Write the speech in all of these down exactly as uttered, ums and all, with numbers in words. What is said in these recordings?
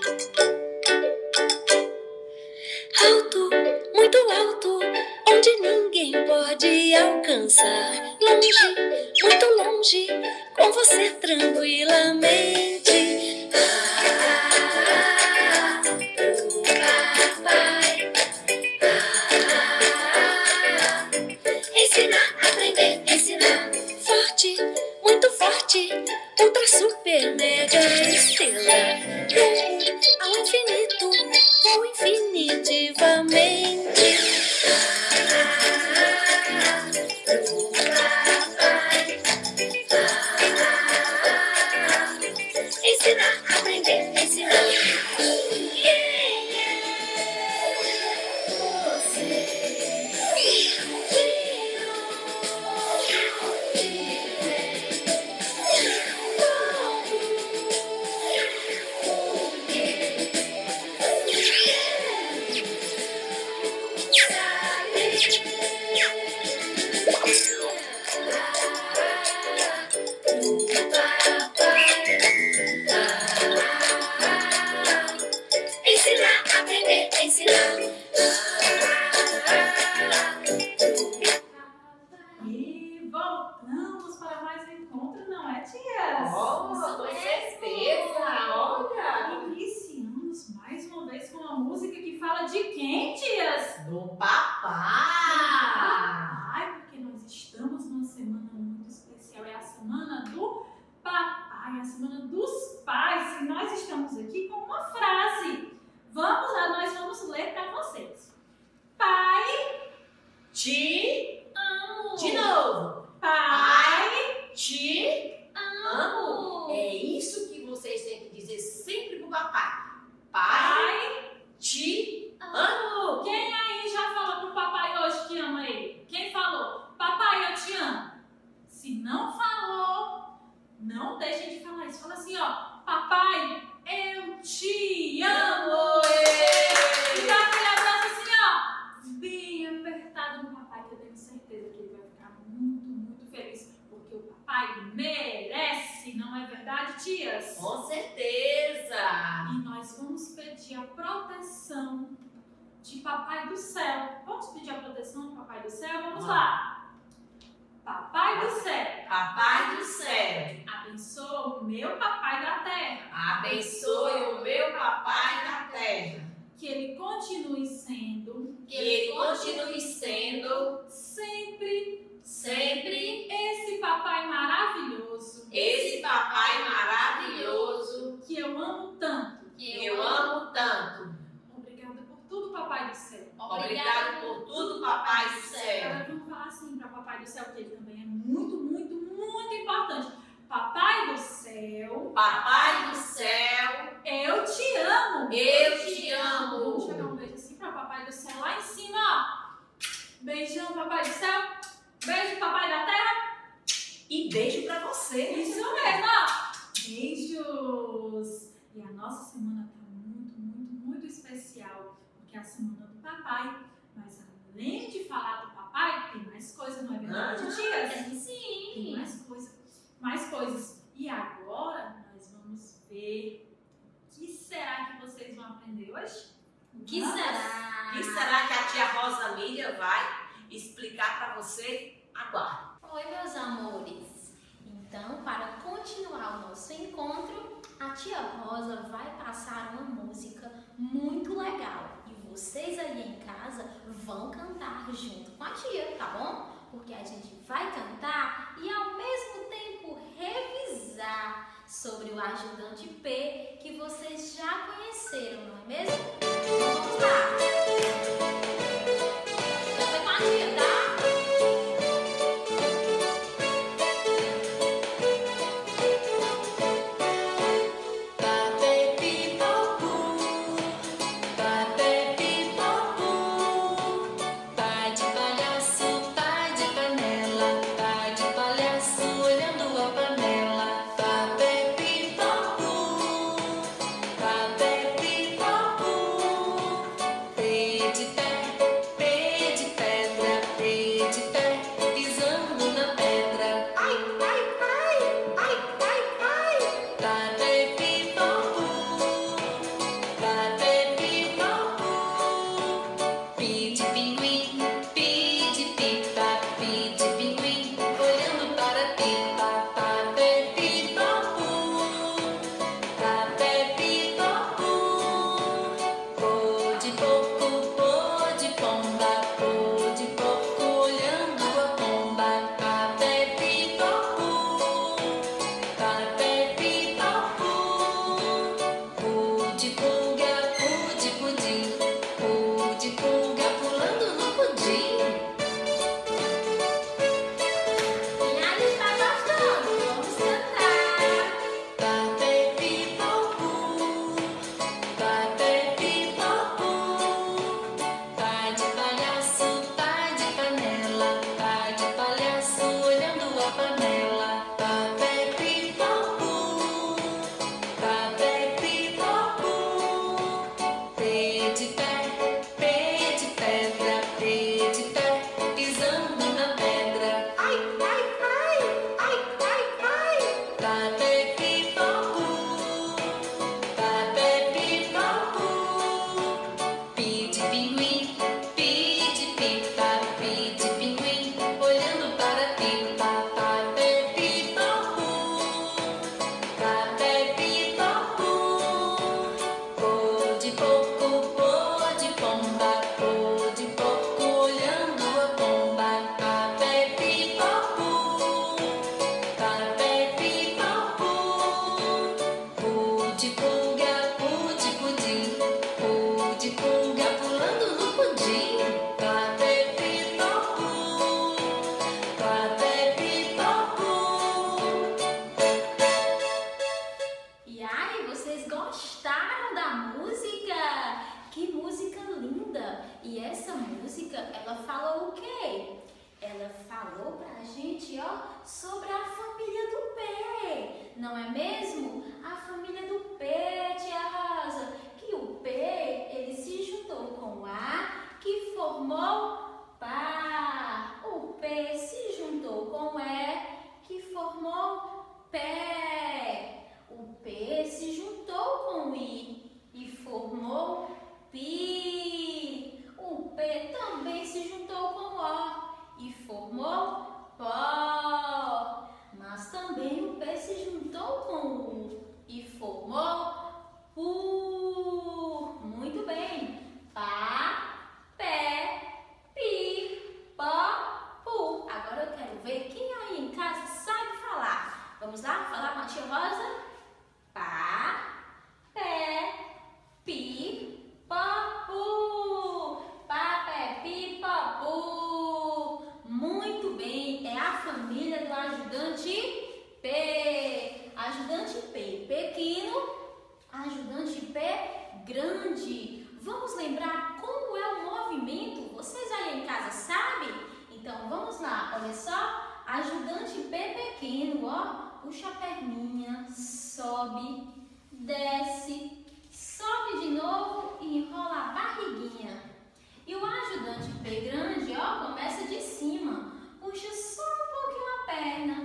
Alto, muito alto, onde ninguém pode alcançar. Longe, muito longe, com você tranquilamente. Ah, o papai. Ah, ensinar, aprender, ensinar. Forte, muito forte, ultra super mega estrela. Rumo ao infinito, vou infinitivamente. Ensinar, aprender, ensinar. Yeah, yeah. Você ensinar, aprender, ensinar. E voltamos para mais um encontro, não é, tias? Oh, com certeza! Olha! Iniciamos mais uma vez com uma música que fala de quem, tias? Do papai! Ai, porque nós estamos numa semana muito especial, é a semana do papai, a semana dos pais, e nós estamos aqui com uma frase. Vamos lá, nós vamos ler para vocês. Pai, Te amo. de novo! Pai, Te amo! É isso que vocês têm que dizer sempre pro papai. Pai, pai, te amo. Quem aí já falou pro papai hoje que ama ele? Quem falou? Papai, eu te amo. Se não falou, não deixem de falar isso. Fala assim, ó. Papai, eu te amo. E dá aquele abraço assim, ó. Bem apertado no papai, que eu tenho certeza que ele vai ficar muito, muito feliz. Porque o papai merece, não é verdade, tias? Com certeza! E nós vamos pedir a proteção de Papai do Céu. Vamos pedir a proteção de Papai do Céu? Vamos lá. Papai do Céu, Papai do céu, abençoa o meu papai da terra. abençoe o meu papai da terra. Que ele continue sendo, Que ele continue sendo sempre, sempre esse papai maravilhoso. esse papai maravilhoso Que eu amo tanto. que eu amo tanto. Obrigada por tudo, Papai do Céu. Obrigado por tudo, papai do Agora céu. vamos falar assim para Papai do Céu, que ele também é muito, muito, muito importante. Papai do Céu, Papai do céu, eu te amo. eu te Vamos chegar amo. um beijo assim para Papai do Céu lá em cima, ó. Beijão, Papai do Céu. Beijo, Papai da Terra. E beijo pra você. Isso mesmo, ó. Beijos. E a nossa semana tá muito, muito, muito especial, porque é a semana do papai. Mas além de falar do papai, tem mais coisa, não é verdade, Ah, tias? é Tem sim. mais coisa, mais coisas. E agora nós vamos ver o que será que vocês vão aprender hoje? O que Vamos? será? O que será que a tia Rosa Miriam vai explicar pra você agora? Oi, meus amores. Então, para continuar o nosso encontro, a tia Rosa vai passar uma música muito legal. E vocês aí em casa vão cantar junto com a tia, tá bom? Porque a gente vai cantar e ao mesmo tempo revisar sobre o ajudante P que vocês já conheceram, não é mesmo? Então vamos lá! Canta com a tia, tá? Pai de palhaço, pai de panela, pai de palhaço olhando a panela. Papepipapu, papepipapu, Pude pulga, pude pudim, pude pulga pulando no pudim. Quem aí está gostando? Vamos cantar. Papepipopu, papepipopu. Pai de palhaço, pai de panela, pai de palhaço olhando a panela. Papepipopu, papepipopu. Pé de pé, pé de pedra, pé de pé, pisando na pedra. Ai, ai, ai, ai, ai, ai. Papepipopu, papepipopu. Pi de pinguim, pi de pipa, pi de pinguim, olhando para a pipa. Papepipopu, papepipopu. Pô de porco, pô de pomba, pô de porco olhando a pomba. Papepipopu, papepipopu. Pu de pulga, pu de pudim, pu de pulga pulando no pudim. Papepipopu, papepipopu. E aí, vocês gostaram da música? Que música linda! E essa música, ela fala o quê? Ela falou pra gente, ó, sobre a família do pé, não é mesmo? A família do pé, tia Rosa, que o pé, ele se juntou com A, que formou pá. O pé se juntou com E, que formou pé. O P se juntou com I e formou pi. O P também se juntou com O e formou pó. Mas também o P se juntou com U e formou pu. Muito bem. Pá, pé, pi, pó, pu. Agora eu quero ver quem aí em casa sabe falar. Vamos lá falar com a tia Rosa? Pá, pé, pi, pó, pu. Pá, pé, pi, pó, pu. Muito bem, é a família do ajudante P. Ajudante P pequeno, ajudante P grande. Vamos lembrar como é o movimento? Vocês aí em casa sabem? Então vamos lá, olha só. Ajudante P pequeno, ó. Puxa a perninha, sobe, desce, sobe de novo e enrola a barriguinha. E o ajudante P grande, ó, começa de cima. Puxa só um pouquinho a perna,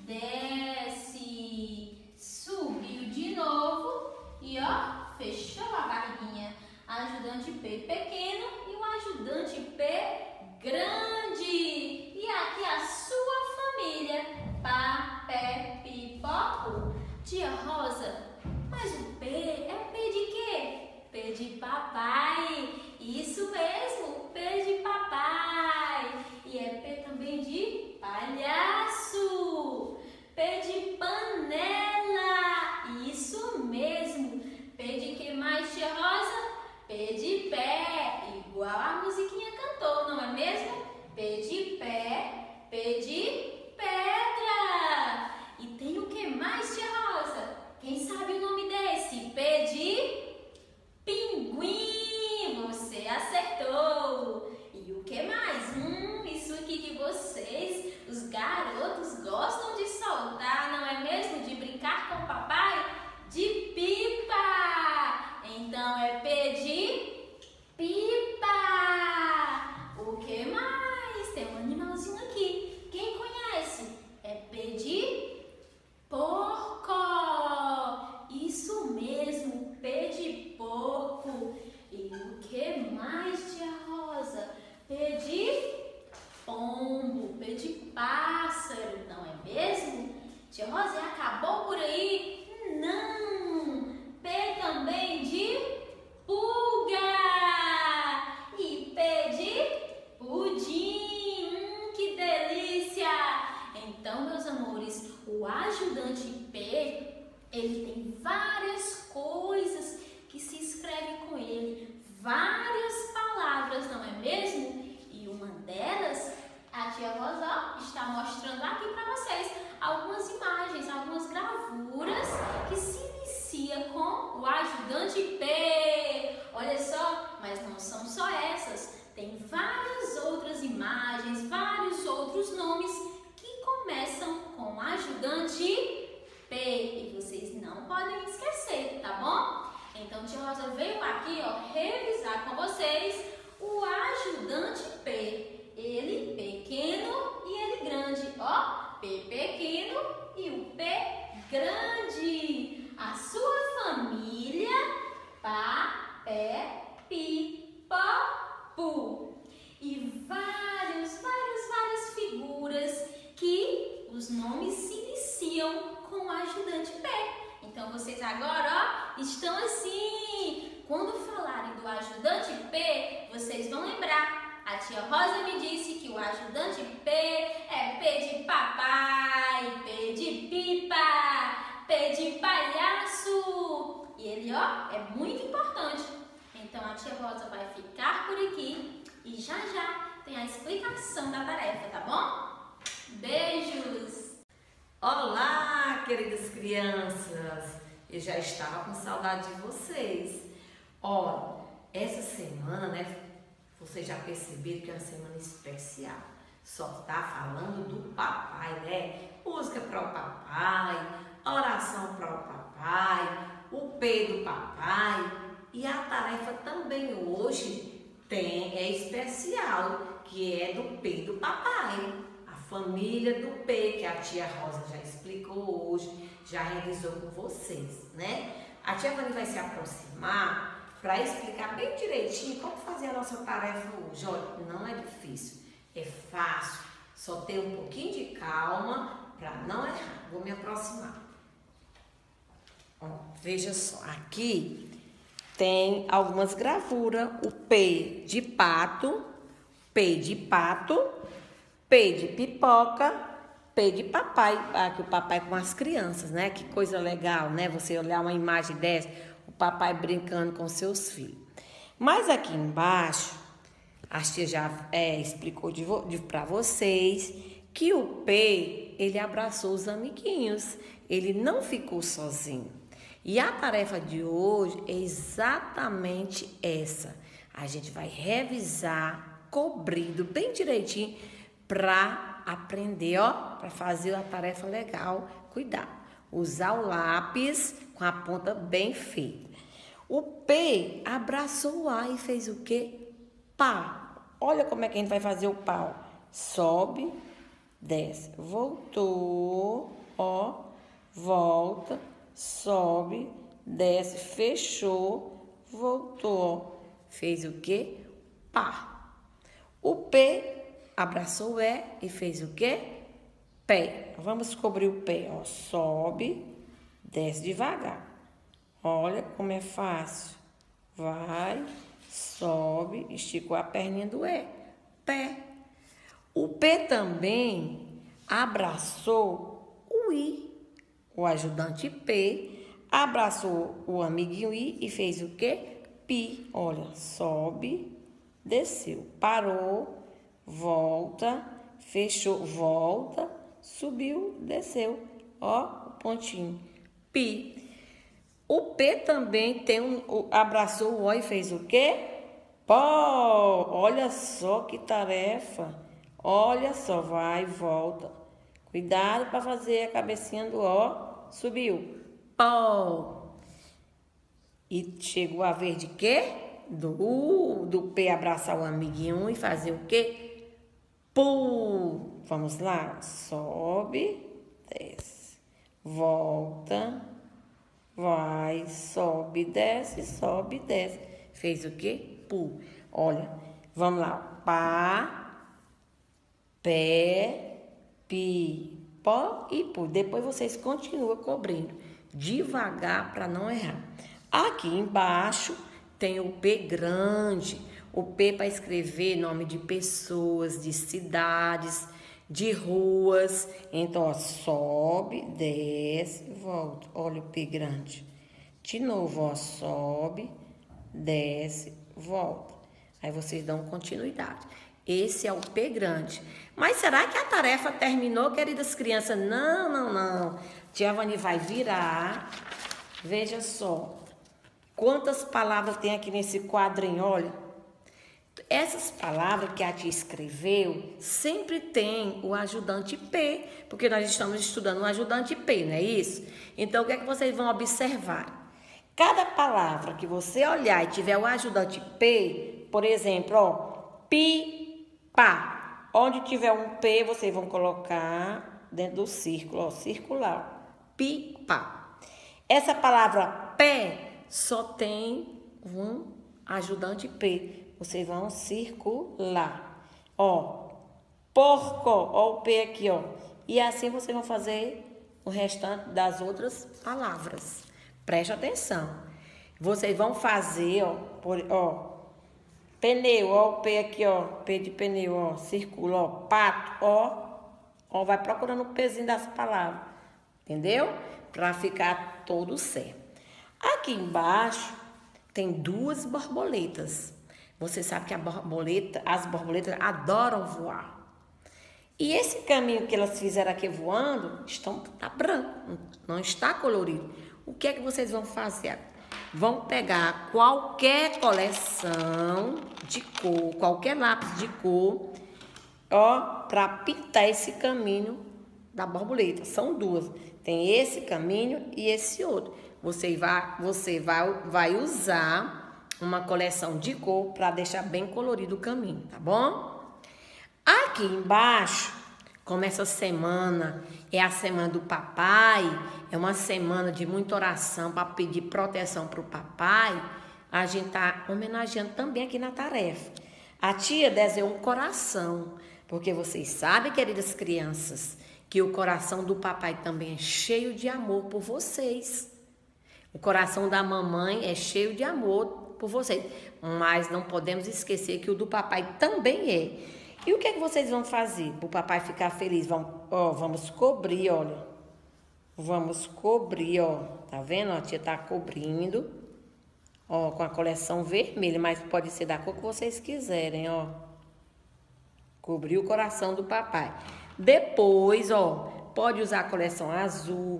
desce, subiu de novo e, ó, fechou a barriguinha. Ajudante P pequeno e o ajudante P grande. E aqui a sua família. Pá, pé, pi, pó, pu. Tia Rosa, mas o P é P de quê? P de papai. Isso mesmo, P de papai. E é P também de palhaço. P de panela. Isso mesmo. P de que mais, tia Rosa? P de pé. Igual a musiquinha cantou, não é mesmo? P de pé, P de pedra. E tem o que mais, tia Rosa? Quem sabe o nome desse? P de pinguim. Você acertou. E o que mais? Hum, isso aqui que vocês, os garotos, gostam de soltar, não é mesmo? De brincar com o papai? De pipa. Então é P de pipa. O que mais? Tem um animalzinho aqui. Quem conhece? É P de porco. Isso mesmo, P de porco. E o que mais, tia Rosa? P de pombo, P de pássaro, não é mesmo? Tia Rosa, acabou por aí? Não! P também de pulga. E P de pudim. Hum, que delícia! Então, meus amores, o ajudante P, ele tem várias coisas que se várias palavras, não é mesmo? E uma delas, a tia Rosa está mostrando aqui para vocês algumas imagens, algumas gravuras que se inicia com o ajudante P. Olha só, mas não são só essas. Tem várias outras imagens, vários outros nomes que começam com ajudante P. E vocês não podem esquecer, tá bom? Então, tia Rosa veio aqui, ó, revisar com vocês o ajudante P. Ele pequeno e ele grande, ó. P pequeno e o P grande. A sua família, Pá, Pé, Pi, Pó, Pu. E vários, várias, várias figuras que os nomes se iniciam com o ajudante P. Então, vocês agora, ó, estão assim. Quando falarem do ajudante P, vocês vão lembrar. A tia Rosa me disse que o ajudante P é P de papai, P de pipa, P de palhaço. E ele, ó, é muito importante. Então, a tia Rosa vai ficar por aqui e já já tem a explicação da tarefa, tá bom? Beijos! Olá, queridas crianças! Eu já estava com saudade de vocês. Olha, essa semana, né, vocês já perceberam que é uma semana especial. Só tá falando do papai, né? Música para o papai, oração para o papai, o P do papai. E a tarefa também hoje tem, é especial, que é do P do papai. A família do P, que a tia Rosa já explicou hoje, já revisou com vocês, né? A tia Vani vai se aproximar para explicar bem direitinho como fazer a nossa tarefa hoje. Olha, não é difícil, é fácil, só ter um pouquinho de calma para não errar. Vou me aproximar. Ó, veja só, aqui tem algumas gravuras, o P de pato, P de pato, P de pipoca, P de papai, aqui o papai com as crianças, né? Que coisa legal, né? Você olhar uma imagem dessa, o papai brincando com seus filhos. Mas aqui embaixo, a tia já é, explicou de, de, para vocês que o P, ele abraçou os amiguinhos, ele não ficou sozinho. E a tarefa de hoje é exatamente essa. A gente vai revisar, cobrindo bem direitinho, para aprender, ó, para fazer a tarefa legal. Cuidado, usar o lápis com a ponta bem feita. O P abraçou o A e fez o quê? Pá. Olha como é que a gente vai fazer o pau. Sobe, desce, voltou, ó, volta, sobe, desce, fechou, voltou. Fez o quê? Pá. O P abraçou o E e fez o quê? Pé. Vamos cobrir o pé, ó. Sobe, desce devagar. Olha como é fácil. Vai, sobe, esticou a perninha do E. Pé. O P também abraçou o I. O ajudante P abraçou o amiguinho I e fez o quê? Pi. Olha, sobe, desceu, parou, volta, fechou, volta, subiu, desceu. Ó, o pontinho. Pi. O P também tem um, abraçou o O e fez o quê? Pó. Olha só que tarefa. Olha só, vai e volta. Cuidado para fazer a cabecinha do O. Subiu. Pó. E chegou a vez de quê? Do, do P abraçar o amiguinho e fazer o quê? Pu. Vamos lá. Sobe, desce. Volta. Vai, sobe, desce, sobe, desce. Fez o quê? Pu. Olha, vamos lá. Pá, pé, pi, pó e pu. Depois vocês continuam cobrindo devagar para não errar. Aqui embaixo tem o P grande. O P para escrever nome de pessoas, de cidades, de ruas. Então, ó, sobe, desce, volta. Olha o P grande. De novo, ó, sobe, desce, volta. Aí vocês dão continuidade. Esse é o P grande. Mas será que a tarefa terminou, queridas crianças? Não, não, não. Tia Vani vai virar. Veja só. Quantas palavras tem aqui nesse quadrinho, olha. Essas palavras que a tia escreveu, sempre tem o ajudante P, porque nós estamos estudando o ajudante P, não é isso? Então, o que é que vocês vão observar? Cada palavra que você olhar e tiver o ajudante P, por exemplo, ó, pipa. Onde tiver um P, vocês vão colocar dentro do círculo, ó, circular, pipa. Essa palavra pé só tem um ajudante P. Vocês vão circular. Ó, porco, ó o P aqui, ó. E assim vocês vão fazer o restante das outras palavras. Preste atenção. Vocês vão fazer, ó, por, ó, pneu, ó o P aqui, ó. P de pneu, ó, circula, ó, pato, ó. Ó, vai procurando o Pzinho das palavras. Entendeu? Para ficar todo certo. Aqui embaixo tem duas borboletas. Você sabe que a borboleta, as borboletas adoram voar. E esse caminho que elas fizeram aqui voando, estão, tá branco, não está colorido. O que é que vocês vão fazer? Vão pegar qualquer coleção de cor, qualquer lápis de cor, ó, para pintar esse caminho da borboleta. São duas. Tem esse caminho e esse outro. Você vai, você vai, vai usar uma coleção de cor para deixar bem colorido o caminho, tá bom? Aqui embaixo, como essa semana é a semana do papai, é uma semana de muita oração para pedir proteção para o papai, a gente tá homenageando também aqui na tarefa. A tia desenhou um coração, porque vocês sabem, queridas crianças, que o coração do papai também é cheio de amor por vocês. O coração da mamãe é cheio de amor por vocês, mas não podemos esquecer que o do papai também é. E o que é que vocês vão fazer para o papai ficar feliz? Vamos, ó, vamos cobrir, olha. Vamos cobrir, ó. Tá vendo? A tia tá cobrindo, ó, com a coleção vermelha, mas pode ser da cor que vocês quiserem, ó. Cobrir o coração do papai. Depois, ó, pode usar a coleção azul,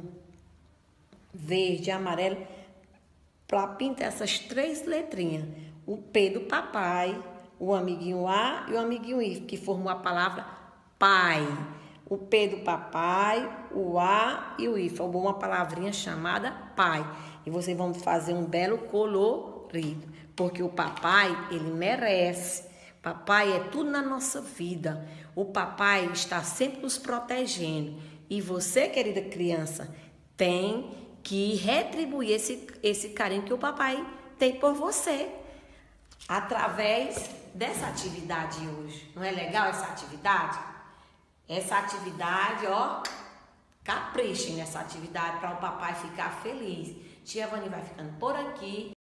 verde, amarelo, para pintar essas três letrinhas. O P do papai, o amiguinho A e o amiguinho I, que formou a palavra pai. O P do papai, o A e o I, formou uma palavrinha chamada pai. E vocês vão fazer um belo colorido, porque o papai, ele merece. Papai é tudo na nossa vida. O papai está sempre nos protegendo. E você, querida criança, tem que retribuir esse, esse carinho que o papai tem por você, através dessa atividade hoje. Não é legal essa atividade? Essa atividade, ó, caprichem nessa atividade para o papai ficar feliz. Tia Vani vai ficando por aqui.